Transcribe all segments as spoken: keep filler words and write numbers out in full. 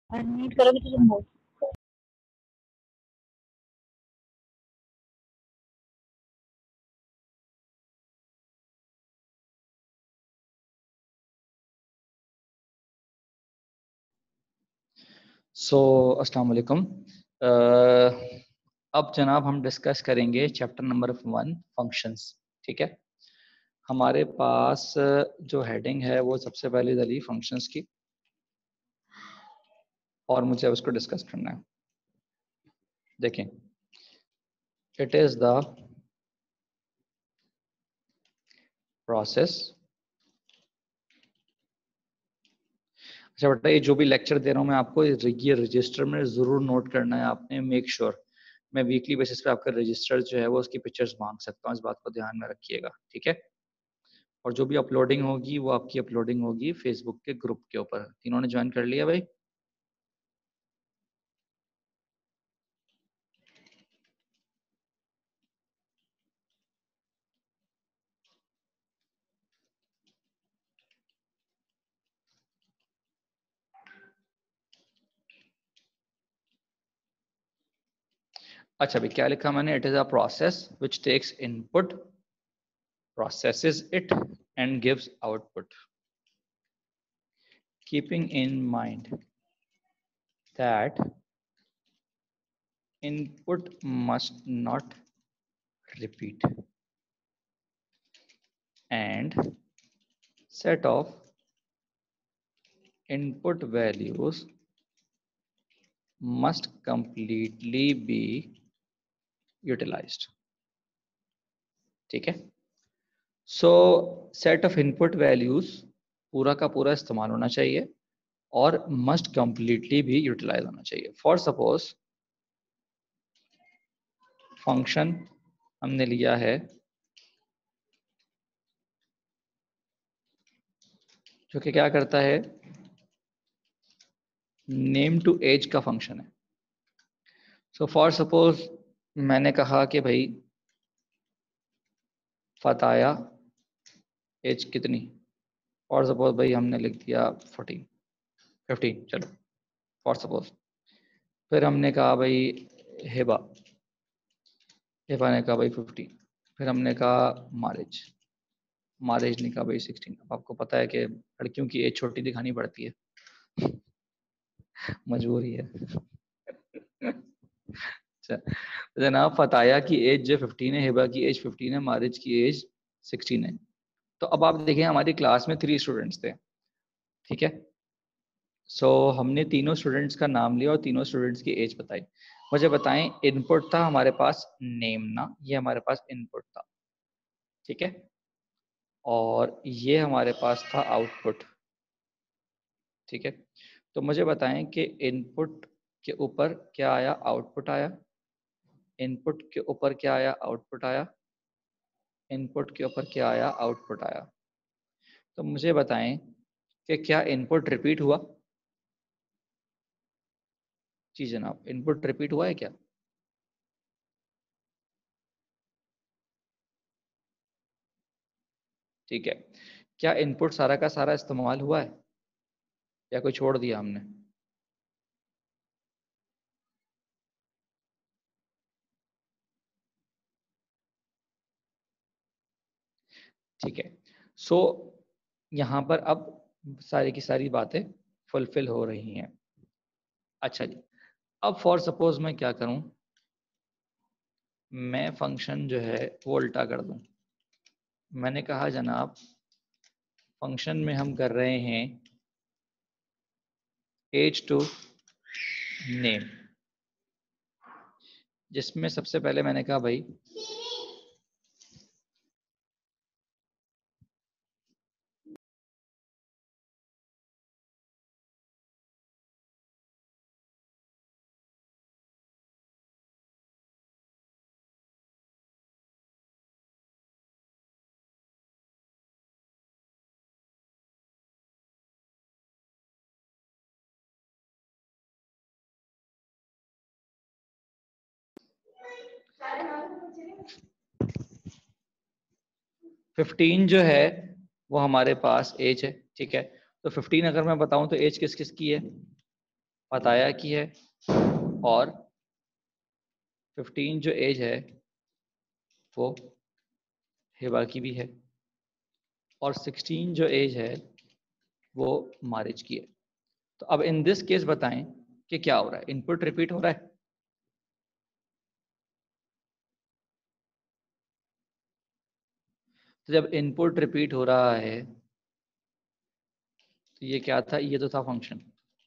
Unmute करोगे तो तुम बोल। सो अस्सलाम वालेकुम। अब जनाब हम डिस्कस करेंगे चैप्टर नंबर वन फंक्शंस। ठीक है, हमारे पास जो हेडिंग है वो सबसे पहले दली फंक्शंस की, और मुझे उसको डिस्कस करना है। देखें, इट इज द प्रोसेस। अच्छा बेटा, ये जो भी लेक्चर दे रहा हूँ मैं आपको, ये रजिस्टर में जरूर नोट करना है आपने। मेक श्योर sure, मैं वीकली बेसिस पे आपका रजिस्टर जो है वो उसकी पिक्चर्स मांग सकता हूँ, इस बात को ध्यान में रखिएगा। ठीक है, और जो भी अपलोडिंग होगी वो आपकी अपलोडिंग होगी फेसबुक के ग्रुप के ऊपर। तीनों ने ज्वाइन कर लिया भाई? अच्छा भाई, क्या लिखा मैंने? It is a process which takes input, processes it and gives output, keeping in mind that input must not repeat and set of input values must completely be utilized. ठीक है, so set of input values पूरा का पूरा इस्तेमाल होना चाहिए और must completely भी यूटिलाइज होना चाहिए। फॉर सपोज फंक्शन हमने लिया है जो कि क्या करता है, नेम टू एज का फंक्शन है। सो फॉर सपोज मैंने कहा कि भाई फताया एज कितनी, फॉर सपोज भाई हमने लिख दिया फोर्टीन फिफ्टीन, चलो फॉर सपोज। फिर हमने कहा भाई हिबा, हिबा ने कहा भाई फिफ्टीन। फिर हमने कहा मारिज, मारिज ने कहा भाई सिक्सटीन। अब आपको पता है कि लड़कियों की एज छोटी दिखानी पड़ती है, मजबूरी है। अच्छा, तो जनाब फताया की एज जो फिफ्टीन है, हिबा की एज फिफ्टीन है, मारिज की एज सिक्सटीन है। तो अब आप देखें, हमारी क्लास में थ्री स्टूडेंट्स थे। ठीक है, सो so, हमने तीनों स्टूडेंट्स का नाम लिया और तीनों स्टूडेंट्स की एज बताई। मुझे बताएं, इनपुट था हमारे पास नेम ना, ये हमारे पास इनपुट था। ठीक है, और ये हमारे पास था आउटपुट। ठीक है, तो मुझे बताएं कि इनपुट के ऊपर क्या आया, आउटपुट आया। इनपुट के ऊपर क्या आया, आउटपुट आया। इनपुट के ऊपर क्या आया, आउटपुट आया। तो मुझे बताएं कि क्या इनपुट रिपीट हुआ? जी जनाब, इनपुट रिपीट हुआ है क्या? ठीक है, क्या इनपुट सारा का सारा इस्तेमाल हुआ है या कोई छोड़ दिया हमने? ठीक है, सो यहाँ पर अब सारी की सारी बातें फुलफिल हो रही हैं। अच्छा जी, अब फॉर सपोज मैं क्या करूं, मैं फंक्शन जो है वो उल्टा कर दूं। मैंने कहा जनाब फंक्शन में हम कर रहे हैं एज टू नेम, जिसमें सबसे पहले मैंने कहा भाई फिफ्टीन जो है वो हमारे पास एज है। ठीक है, तो फिफ्टीन अगर मैं बताऊं तो एज किस किस की है? पताया की है और फिफ्टीन जो एज है वो हिबा की भी है और सिक्सटीन जो एज है वो मारिज की है। तो अब इन दिस केस बताएं कि क्या हो रहा है, इनपुट रिपीट हो रहा है? तो जब इनपुट रिपीट हो रहा है तो ये क्या था, ये तो था फंक्शन,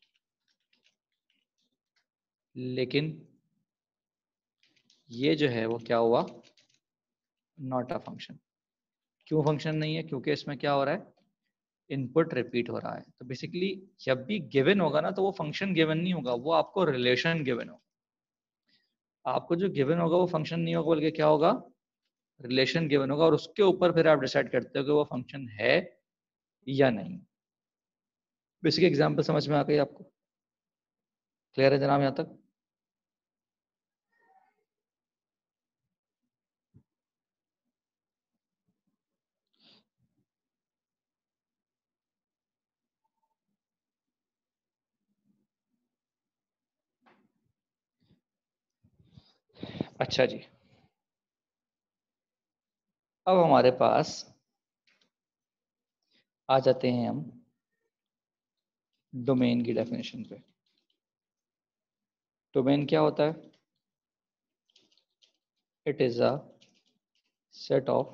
लेकिन ये जो है वो क्या हुआ, नॉट अ फंक्शन। क्यों फंक्शन नहीं है? क्योंकि इसमें क्या हो रहा है, इनपुट रिपीट हो रहा है। तो बेसिकली जब भी गिवन होगा ना तो वो फंक्शन गिवन नहीं होगा, वो आपको रिलेशन गिवन होगा। आपको जो गिवन होगा वो फंक्शन नहीं होगा बल्कि क्या होगा, रिलेशन गिवन होगा, और उसके ऊपर फिर आप डिसाइड करते हो कि वो फंक्शन है या नहीं। बेसिक एग्जांपल समझ में आ गई आपको? क्लियर है जनाब यहाँ तक? अच्छा जी, अब हमारे पास आ जाते हैं हम डोमेन की डेफिनेशन पे। डोमेन क्या होता है? It is a set of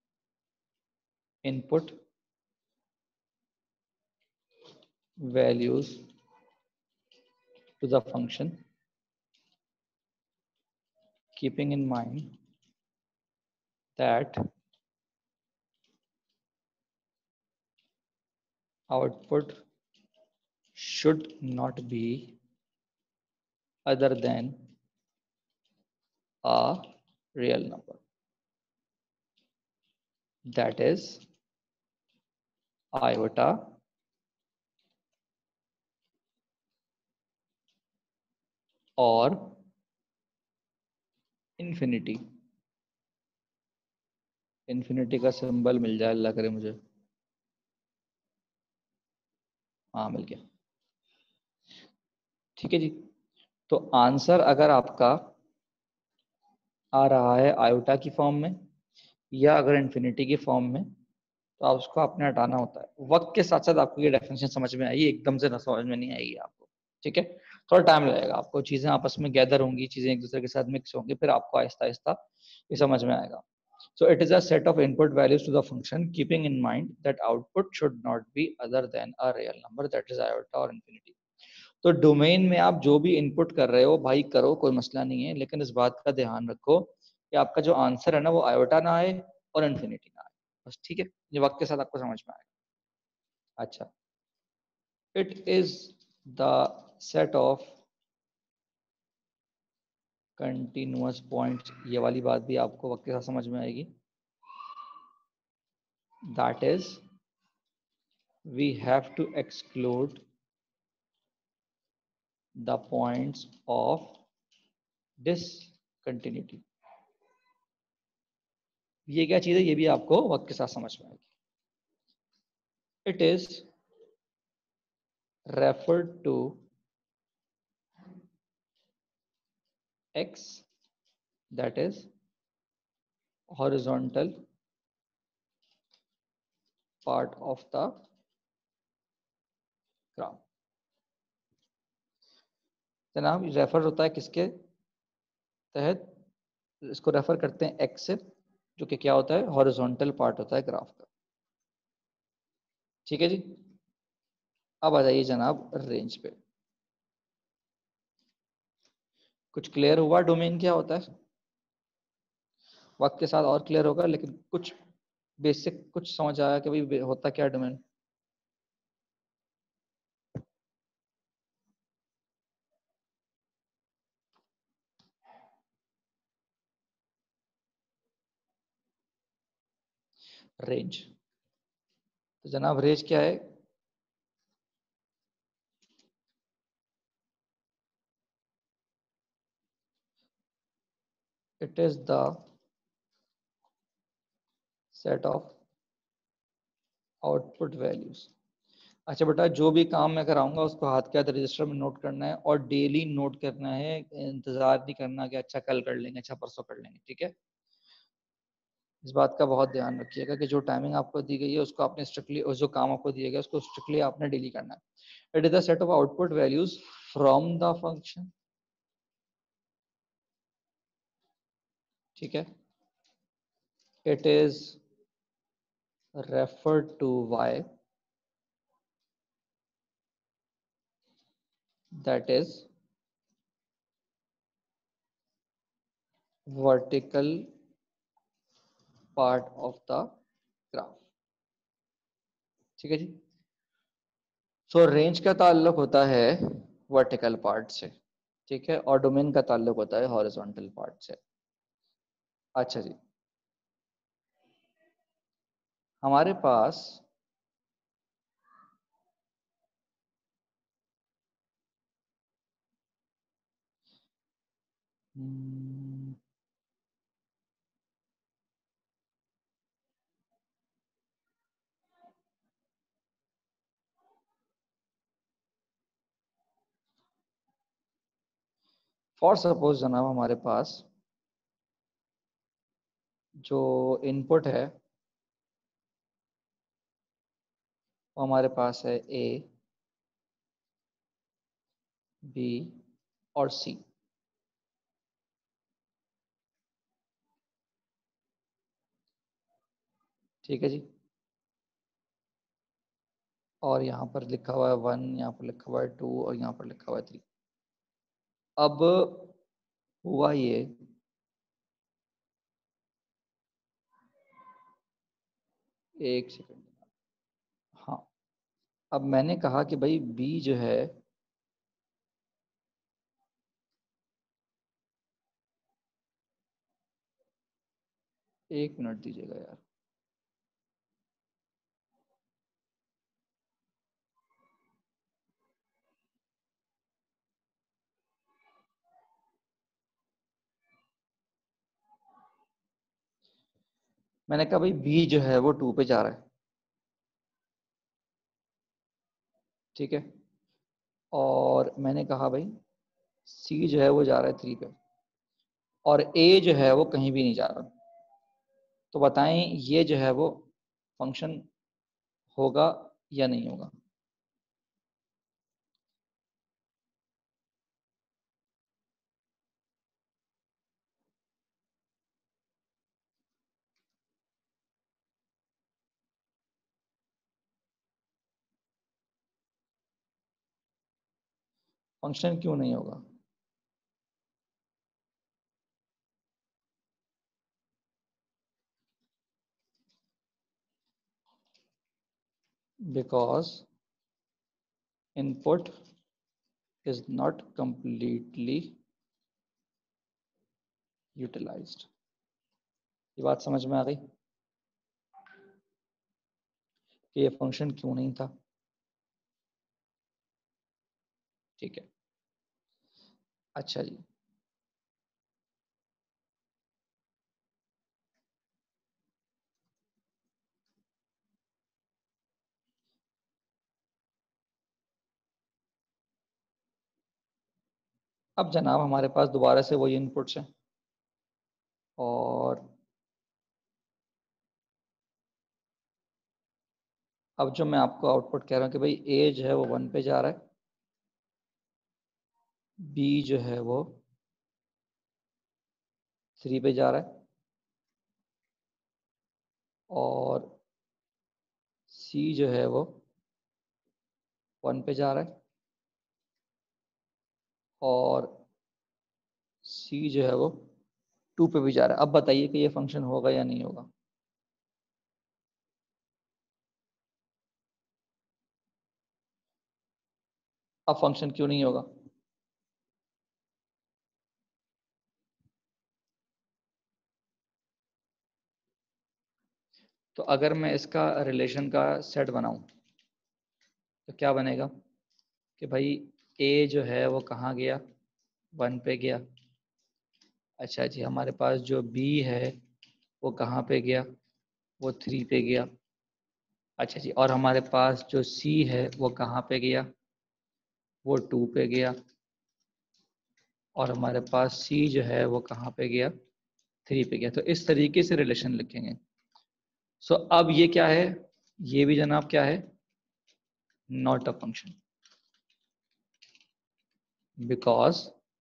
input values to the function keeping in mind that output should not be other than a real number, that is iota और infinity। infinity का symbol मिल जाए अल्लाह करे मुझे। हाँ मिल गया, ठीक है जी। तो आंसर अगर आपका आ रहा है आयोटा की फॉर्म में या अगर इन्फिनिटी की फॉर्म में, तो आप उसको अपने हटाना होता है। वक्त के साथ साथ आपको ये डेफिनेशन समझ में आई, एकदम से ना समझ में नहीं आएगी आपको, ठीक है? थोड़ा टाइम लगेगा आपको, चीजें आपस में गैदर होंगी, चीजें एक दूसरे के साथ मिक्स होंगी, फिर आपको आहिस्ता आहिस्ता ये समझ में आएगा। So it is a set of input values to the function, keeping in mind that output should not be other than a real number, that is iota or infinity। तो डोमेन में आप जो भी इनपुट कर रहे हो भाई करो, कोई मसला नहीं है, लेकिन इस बात का ध्यान रखो कि आपका जो आंसर है ना वो आयोटा ना आए और इन्फिनिटी ना आए, बस, ठीक है? ये वक्त के साथ आपको समझ में आएगा। अच्छा, it is the set of continuous points, ये वाली बात भी आपको वक्त के साथ समझ में आएगी। That is we have to exclude the points of discontinuity। ये क्या चीज है, ये भी आपको वक्त के साथ समझ में आएगी। It is referred to x, that is horizontal part of the graph। जनाब रेफर होता है किसके तहत? इसको रेफर करते हैं x से, जो कि क्या होता है, हॉरिजॉन्टल पार्ट होता है ग्राफ का, ठीक है जी। अब आ जाइए जनाब रेंज पे। कुछ क्लियर हुआ डोमेन क्या होता है? वक्त के साथ और क्लियर होगा, लेकिन कुछ बेसिक कुछ समझ आया कि भाई होता क्या डोमेन? रेंज, तो जनाब रेंज क्या है? It is the set of output values. अच्छा बेटा, जो भी काम मैं कराऊंगा उसको हाथ के हाथ रजिस्टर में नोट करना है और डेली नोट करना है, इंतजार नहीं करना कि अच्छा कल कर लेंगे, अच्छा परसों कर लेंगे, ठीक है। इस बात का बहुत ध्यान रखिएगा कि जो टाइमिंग आपको दी गई है उसको आपने स्ट्रिक्टली, और जो काम आपको दिया गया उसको स्ट्रिक्टली आपने डेली करना है। It is the set of output values from the function, ठीक है। It is referred to Y, that is vertical part of the graph, ठीक है जी। सो so, रेंज का ताल्लुक होता है वर्टिकल पार्ट से, ठीक है, और डोमेन का ताल्लुक होता है हॉरिजॉन्टल पार्ट से। अच्छा जी, हमारे पास फॉर सपोज जनाब, हमारे पास जो इनपुट है वो हमारे पास है ए, बी और सी, ठीक है जी। और यहाँ पर लिखा हुआ है वन, यहाँ पर लिखा हुआ है टू, और यहाँ पर लिखा हुआ है थ्री। अब हुआ ये, एक सेकंड, हाँ, अब मैंने कहा कि भाई बी जो है, एक मिनट दीजिएगा यार, मैंने कहा भाई बी जो है वो टू पे जा रहा है, ठीक है। और मैंने कहा भाई सी जो है वो जा रहा है थ्री पे, और ए जो है वो कहीं भी नहीं जा रहा। तो बताएं ये जो है वो फंक्शन होगा या नहीं होगा। फंक्शन क्यों नहीं होगा? Because input is not completely utilized. ये बात समझ में आ गई कि ये फंक्शन क्यों नहीं था, ठीक है। अच्छा जी, अब जनाब हमारे पास दोबारा से वही इनपुट्स हैं, और अब जो मैं आपको आउटपुट कह रहा हूँ कि भाई ए जो है वो वन पे जा रहा है, बी जो है वो थ्री पे जा रहा है, और सी जो है वो वन पे जा रहा है, और सी जो है वो टू पे भी जा रहा है। अब बताइए कि ये फंक्शन होगा या नहीं होगा। अब फंक्शन क्यों नहीं होगा? तो अगर मैं इसका रिलेशन का सेट बनाऊं तो क्या बनेगा कि भाई ए जो है वो कहाँ गया, वन पे गया। अच्छा जी, हमारे पास जो बी है वो कहाँ पे गया, वो थ्री पे गया। अच्छा जी, और हमारे पास जो सी है वो कहाँ पे गया, वो टू पे गया, और हमारे पास सी जो है वो कहाँ पे गया, थ्री पे गया। तो इस तरीके से रिलेशन लिखेंगे। सो so, अब ये क्या है, ये भी जनाब क्या है, not a function, because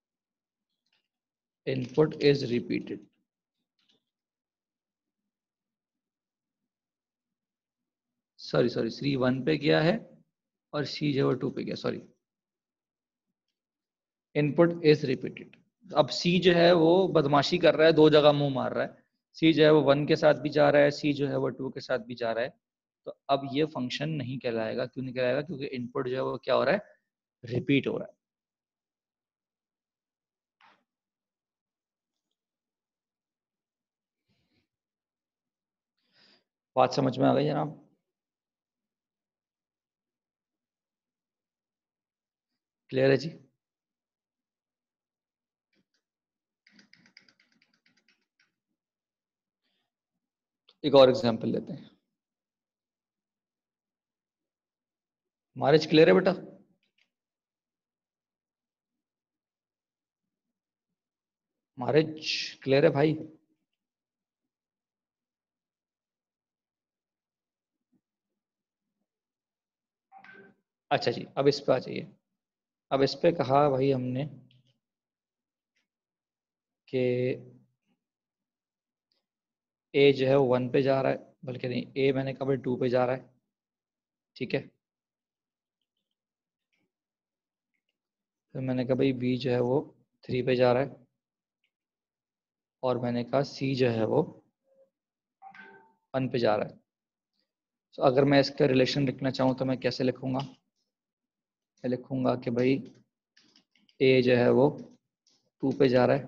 input is repeated. Sorry sorry C one पे गया है और सी जो है टू पे गया, सॉरी, इनपुट इज रिपीटेड। अब सी जो है वो बदमाशी कर रहा है, दो जगह मुंह मार रहा है। सी जो है वो वन के साथ भी जा रहा है, सी जो है वो टू के साथ भी जा रहा है। तो अब ये फंक्शन नहीं कहलाएगा। क्यों नहीं कहलाएगा? क्योंकि इनपुट जो है वो क्या हो रहा है, रिपीट हो रहा है। बात समझ में आ गई जनाब? क्लियर है जी? एक और एग्जांपल लेते हैं। मैरिज क्लियर है बेटा? मैरिज क्लियर है भाई? अच्छा जी, अब इस पे आ जाइए। अब इस पे कहा भाई हमने कि ए जो है वो वन पे जा रहा है, बल्कि नहीं, ए मैंने कहा भाई टू पे जा रहा है। ठीक है, फिर मैंने कहा भाई बी जो है वो थ्री पे जा रहा है, और मैंने कहा सी जो है वो वन पे जा रहा है। तो अगर मैं इसका रिलेशन लिखना चाहूँ तो मैं कैसे लिखूंगा? मैं लिखूंगा कि भाई ए जो है वो टू पे जा रहा है,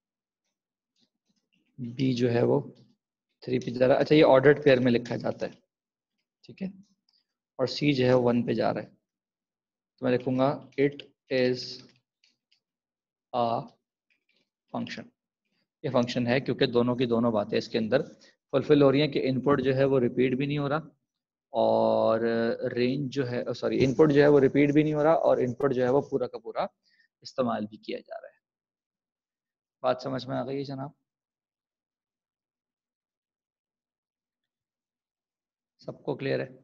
बी जो है वो थ्री पे जा रहा है। अच्छा, ये ऑर्डर्ड पेयर में लिखा जाता है, ठीक है, और सी जो है वो वन पे जा रहा है। तो मैं लिखूंगा इट इज अ फंक्शन। ये फंक्शन है क्योंकि दोनों की दोनों बातें इसके अंदर फुलफिल हो रही हैं कि इनपुट जो है वो रिपीट भी नहीं हो रहा, और रेंज जो है, सॉरी, इनपुट जो है वो रिपीट भी नहीं हो रहा, और इनपुट जो है वो पूरा का पूरा इस्तेमाल भी किया जा रहा है। बात समझ में आ गई है जनाब? सबको क्लियर है?